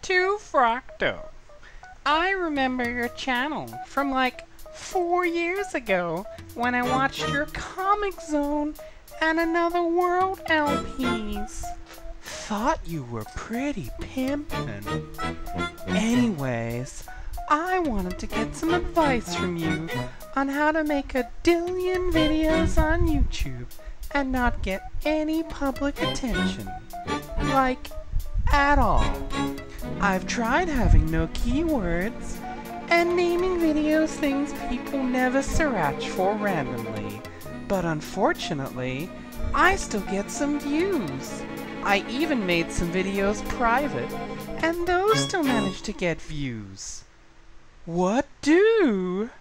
dearfrocto. I remember your channel from like 4 years ago when I watched your Comic Zone and Another World LPs. Thought you were pretty pimpin'. Anyways, I wanted to get some advice from you on how to make a dillion videos on YouTube and not get any public attention. Like, at all. I've tried having no keywords and naming videos things people never sriracha for randomly, but unfortunately, I still get some views. I even made some videos private, and those still manage to get views. What do?